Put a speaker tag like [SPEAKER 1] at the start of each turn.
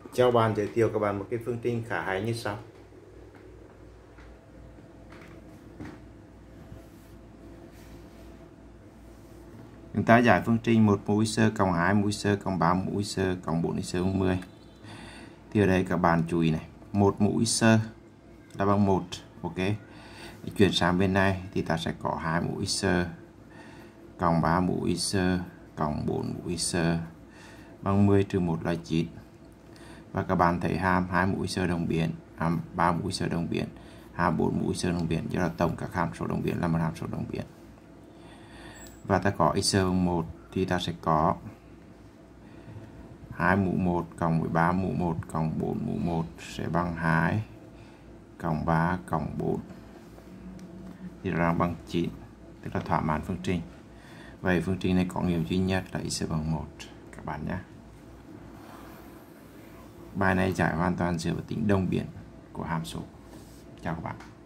[SPEAKER 1] Chào bạn, giới thiệu các bạn một cái phương trình khá hay như sau. Chúng ta giải phương trình 1 mũ sơ cộng 2 mũ sơ cộng 3 mũ sơ cộng 4 sơ bằng 10. Thì ở đây các bạn chú ý này, 1 mũ sơ là bằng 1, ok. Thì chuyển sang bên này thì ta sẽ có 2 mũ sơ cộng 3 mũ sơ cộng 4 mũ sơ bằng 10 trừ 1 là 9. Và các bạn thấy hàm 2 mũ sơ đồng biến, hàm 3 mũ sơ đồng biến, hàm 4 mũ sơ đồng biến, do là tổng các hàm số đồng biến là một hàm số đồng biến. Và ta có x bằng 1 thì ta sẽ có 2 mũ 1 cộng 13 mũ 1 cộng 4 mũ 1 sẽ bằng 2 cộng 3 cộng 4 thì ra bằng 9, tức là thỏa mãn phương trình. Vậy phương trình này có nghiệm duy nhất là x bằng 1 các bạn nhé. Bài này giải hoàn toàn dựa vào tính đồng biến của hàm số. Chào các bạn.